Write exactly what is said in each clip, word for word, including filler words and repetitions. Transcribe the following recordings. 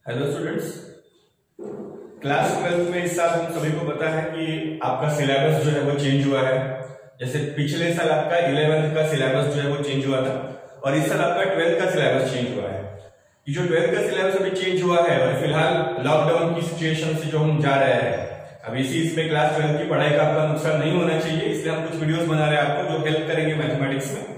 Hello students, class twelfth में इस साल हम सभी को पता है कि आपका सिलेबस जो है वो चेंज हुआ है। जैसे पिछले साल आपका इलेवेंथ का सिलेबस जो है वो चेंज हुआ था और इस साल आपका ट्वेल्थ का सिलेबस चेंज हुआ है। ये जो ट्वेल्थ का सिलेबस अभी चेंज हुआ है और फिलहाल लॉकडाउन की सिचुएशन से जो हम जा रहे हैं, अब इसी इसमें क्लास ट्वेल्थ की पढ़ाई का आपका नुकसान नहीं होना चाहिए, इसलिए हम कुछ वीडियोस बना रहे हैं आपको जो हेल्प करेंगे मैथमेटिक्स में।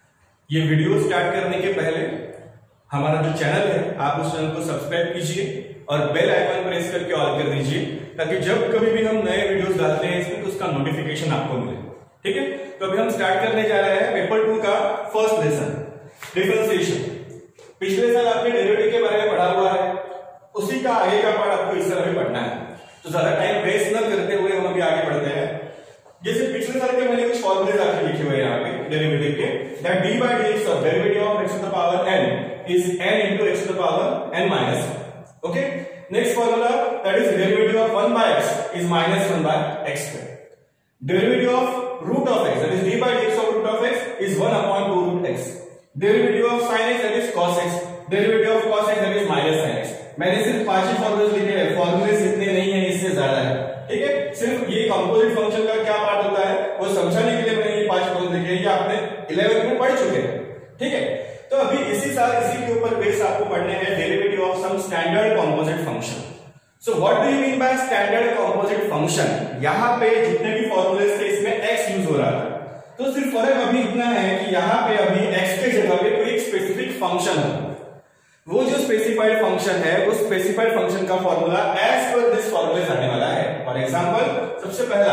ये वीडियो स्टार्ट करने के पहले हमारा जो चैनल है आप उस चैनल को सब्सक्राइब कीजिए और बेल आइकन प्रेस करके ऑल कर दीजिए, ताकि जब कभी भी हम नए वीडियोस डालते हैं इसमें तो उसका नोटिफिकेशन आपको मिले। ठीक है, तो अभी हम स्टार्ट करने जा रहे हैं पेपर टू का फर्स्ट लेसन, डिफरेंशिएशन। पिछले साल आपने डेरिवेटिव के बारे में पढ़ा हुआ है, उसी का आगे का पार्ट आपको इस साल भी पढ़ना है। तो ज्यादा टाइम वेस्ट न करते हुए हम अभी आगे बढ़ते हैं। जैसे पिछले साल के मैंने कुछ फॉर्मूले आपके लिखे हुए हैं यहाँ पे डेरिवेटिव के, that d by dx of derivative of x to the power n is n into x to the power n minus one. Okay, next formula, that is derivative of one by x is minus one by x square. Derivative of root of x, that is d by dx of root of x is one upon two root x. Derivative of sin x, that is cos x. Derivative of cos x, that is minus sin x. मैंने सिर्फ पांच ही फॉर्मूले लिखे हैं, फॉर्मूले इतने नहीं है, इससे ज्यादा है। ठीक है, सिर्फ ये कंपोजिट फंक्शन का क्या पार्ट होता है वो समझाने के लिए मैंने ये पांच फॉर्मूले लिखे हैं, ये आपने इलेवेंथ में पढ़ चुके हैं। ठीक है, तो अभी इसी साल इसी के ऊपर बेस आपको पढ़ने हैं derivative of some standard composite function. So what do you mean by standard composite function? यहाँ पे जितने भी फॉर्मूले थे इसमें x यूज हो रहा था, तो सिर्फ फर्क अभी इतना है कि यहाँ पे अभी x के जगह पे कोई एक स्पेसिफिक फंक्शन है। वो जो स्पेसिफाइड फंक्शन है वो स्पेसिफाइड फंक्शन का फॉर्मूला एज पर दिस फॉर्मूले आने वाला है। फॉर एग्जांपल, सबसे पहला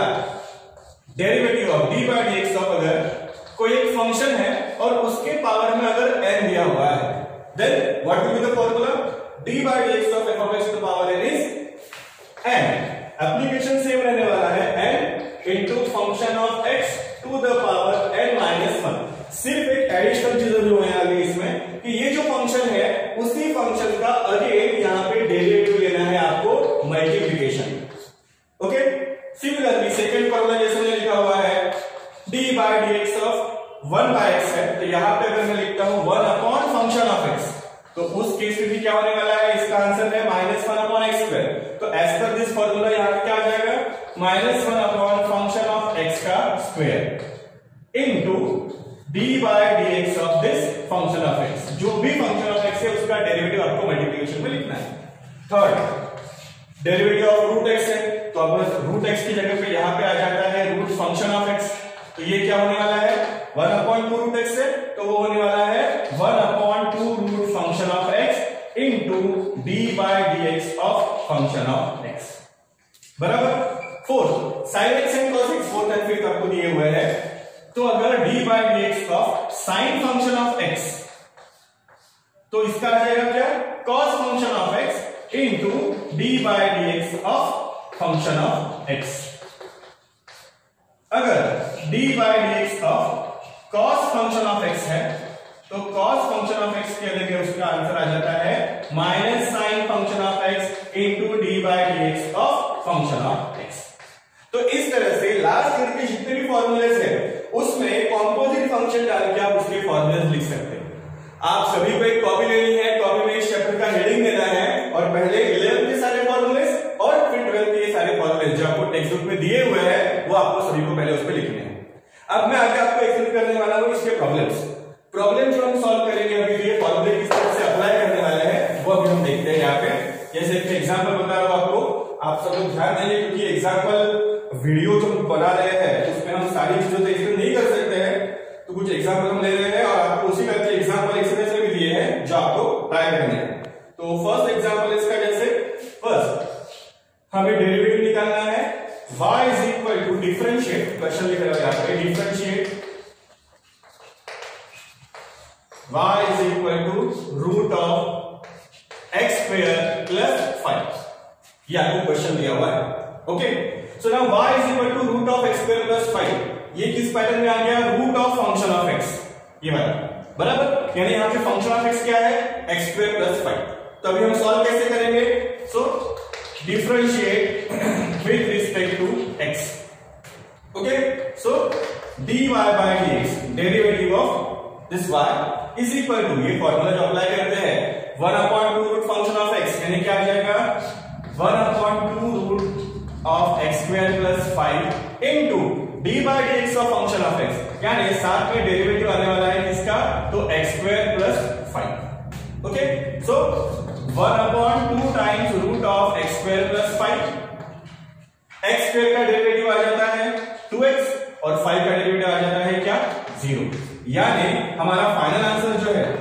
derivative of d by dx of, अगर कोई एक फंक्शन है और उसके पावर में अगर n दिया हुआ है, then what will be the formula? d by dx of f of x to the power n is n। Application same रहने वाला है, n into function of x to the power n minus one। सिर्फ एक additional चीज जो होने वाली है इसमें कि ये जो फंक्शन है उसी फंक्शन का अगेन यहाँ पे डेरिवेटिव लेना है आपको, multiplication. Okay, similarly second formula जैसे मैंने लिखा हुआ है d by dx of one by x है, तो यहाँ पे अगर मैं लिखता हूं one upon function of x, तो उस केस में भी क्या होने वाला है? इसका आंसर है minus one upon x square. तो एज पर दिस फॉर्मूला यहाँ पे क्या आ जाएगा? Minus one upon function of x का square into d by dx of this function of x। जो भी फंक्शन ऑफ x है उसका डेरिवेटिव आपको मल्टीप्लिकेशन में लिखना है। Third, derivative of root x है, तो अब रूट x की जगह पे यहाँ पे आ जाता है रूट फंक्शन ऑफ x। तो ये क्या होने वाला है? One upon two root x है, तो वो होने वाला है one upon two root function of x into d by dx of function of x। बराबर। Fourth, sin x and cos x, fourth and fifth आपको दिए हुए हैं। तो अगर d by dx of sin function of x, तो इसका आ जाएगा क्या? cos function of x into d by dx of function of x। अगर d by dx of cos function of x है, तो cos फंक्शन ऑफ x के जगह उसका आंसर आ जाता है minus sin function of x into d by dx of function of x। तो इस तरह से लास्ट ईयर के जितने भी फॉर्मूलेस है उसमें कंपोजिट फंक्शन डाल के आप उसके फॉर्मूलेस लिख सकते हैं। आप सभी को एक कॉपी लेनी है, कॉपी में इस चैप्टर का हेडिंग देना है और पहले इलेवेंथ के सारे फॉर्मूलेस और फिर ट्वेल्थ के सारे फॉर्मूलेस जो आपको टेक्स्ट बुक में दिए हुए हैं वो आपको सभी को पहले उस पर लिखने हैं। अब मैं आगे आपको एक्सप्लेन करने वाला हूं इसके प्रॉब्लम्स। प्रॉब्लम जो हम सॉल्व करेंगे अभी ये फॉर्मूले किस तरह से अप्लाई करने वाले हैं वो अभी हम देखते हैं। यहाँ पे जैसे एक एग्जांपल बता रहा हूं आपको, आप सब लोग ध्यान देंगे क्योंकि एग्जांपल वीडियो जो हम बना रहे हैं उसमें हम सारी चीजों तो एक्सप्लेन नहीं कर सकते हैं, तो कुछ एग्जांपल हम ले रहे हैं और आपको उसी का एग्जांपल एक्सप्लेन भी दिए हैं जो आपको ट्राई करने हैं। तो फर्स्ट एग्जांपल इसका, जैसे फर्स्ट हमें डेरिवेटिव निकालना है y is equal to differentiate, question लिख रहे हो यहाँ पे, differentiate y is equal to root of x square plus five. ये आपको क्वेश्चन दिया हुआ है। Okay, so now y is equal to root of x square plus five, ये किस पैटर्न में आ गया? Root of function of x, ये वाला। बराबर, यानी यहाँ पे फंक्शन ऑफ x क्या है? x square plus five. तो अभी हम सॉल्व कैसे करेंगे? So differentiate with respect to x. Okay, so dy by dx derivative of this y is equal to, ये फॉर्मूला जो अप्लाई करते हैं one upon two root function of x यानी क्या आ जाएगा one upon two root of x square plus five into d by d x of function of x, यानी साथ में डेरिवेटिव आने वाला है किसका, तो x square plus five. Okay, so one upon two times root of x square plus five, x square का derivative आ जाता है टू एक्स और फाइव का डेरिवेटिव आ जाता है क्या, जीरो। यानी हमारा फाइनल आंसर जो है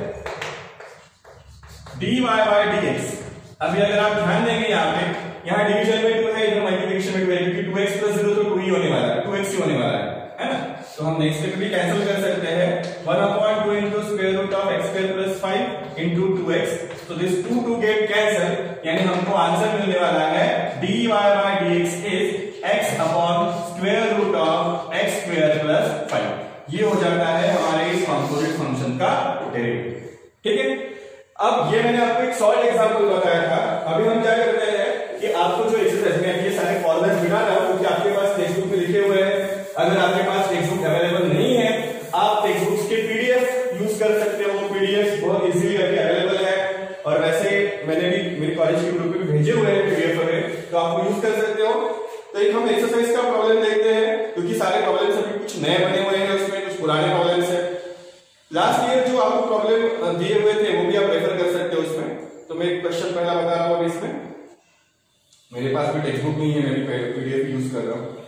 d y by d x. अभी अगर आप ध्यान देंगे यहाँ पे, यहाँ डिवीजन में टू है, इधर मल्टीप्लिकेशन में टू है, क्योंकि टू एक्स प्लस जीरो तो टू ही होने वाला है, टू एक्स ही होने वाला है, है ना। तो हम नेक्स्ट स्टेप भी कैंसिल कर सकते हैं, one upon two into square root of x square plus five into two x. तो this two two get cancel, यानी हमको आंसर मिलने वाला है d y by d x is x upon square root of x square plus five. ये हो जाता है हमारे इस कंपोजिट फंक्शन का डेरिवेटिव। ठीक है, अब ये मैंने आपको एक सॉल्व एग्जांपल बताया था। अभी हम क्या करते हैं कि आपको जो एक्सरसाइज में ये सारे फॉर्मूले बिना ना, क्योंकि आपके पास टेक्स्ट बुक में लिखे हुए हैं, अगर आपके पास टेक्स्ट बुक अवेलेबल नहीं है, आप टेक्स्ट बुक्स के पीडीएफ यूज कर सकते हो। पीडीएफ बहुत इजीली अभी अवेलेबल है, और वैसे मैंने भी मेरे कॉलेज के ग्रुप में भेजे हुए हैं पीडीएफ वगैरह, तो आप यूज कर सकते हो। तो एक हम एक्सरसाइज का प्रॉब्लम देखते हैं, क्योंकि सारे प्रॉब्लम्स अभी कुछ नए बने हुए हैं, उसमें कुछ पुराने प्रॉब्लम्स है। लास्ट ईयर जो आपको प्रॉब्लम दिए हुए थे वो भी आप रेफर कर सकते हो उसमें। तो मैं एक क्वेश्चन पहला बता रहा हूं, इसमें मेरे पास भी टेक्स्ट बुक नहीं है, मैं भी पीडीएफ यूज कर रहा हूं।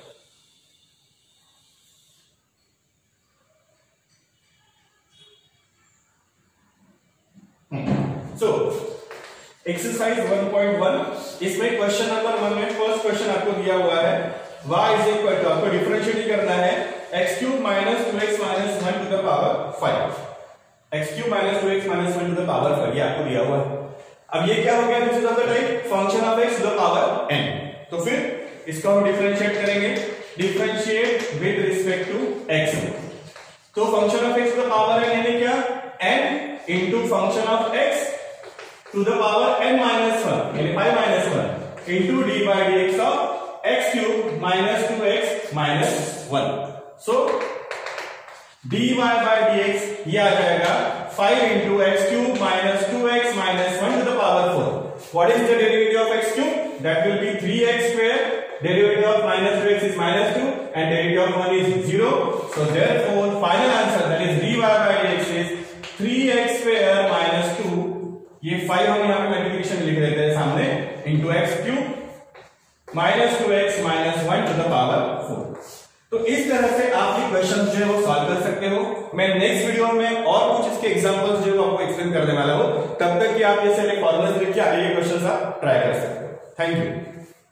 So exercise one point one, इसमें क्वेश्चन नंबर वन में फर्स्ट क्वेश्चन आपको दिया हुआ है, y इज इक्वल टू, आपको डिफरेंशिएट करना है x cube minus two x minus one to the power five, x cube minus two x minus one to the power five, ये आपको दिया हुआ है। अब ये क्या हो गया, this is of the type function of x to the power n। तो फिर इसको हम डिफरेंशिएट करेंगे, differentiate with respect to x। तो function of x to the power n यानी क्या, n into function of x to the power n minus one, यानी five minus one into d by d x of x cube minus two x minus one. So d y by d x ये आ जाएगा five into x cube minus two x minus one to the power four. What is the derivative of x cube, that will be three x square, derivative of minus two x is minus two and derivative of one is zero. So therefore final answer that is d y by d x is three x square minus two, ये five हम यहाँ पे multiplication लिख देते हैं सामने, into x cube minus two x minus one to the power four. तो इस तरह से आप ये क्वेश्चन जो है वो सॉल्व कर सकते हो। मैं नेक्स्ट वीडियो में और कुछ इसके एग्जांपल्स जो है आपको एक्सप्लेन करने वाला हूं, तब तक कि आप ये सारे फॉर्मूलाज लेके आगे ये क्वेश्चंस आप ट्राई कर सकते हो। Thank you.